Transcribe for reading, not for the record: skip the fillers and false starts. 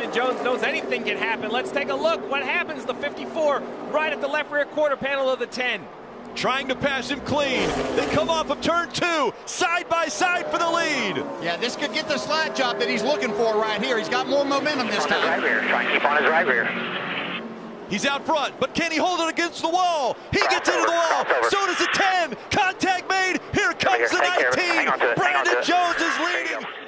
Brandon Jones knows anything can happen. Let's take a look. What happens? The 54 right at the left rear quarter panel of the 10. Trying to pass him clean. They come off of turn 2, side by side for the lead. Yeah, this could get the slide job that he's looking for right here. He's got more momentum this time. Right rear. Trying to keep on his right rear. He's out front, but can he hold it against the wall? He gets into the wall. So does the 10. Contact made. Here comes the 19. Brandon Jones is leading.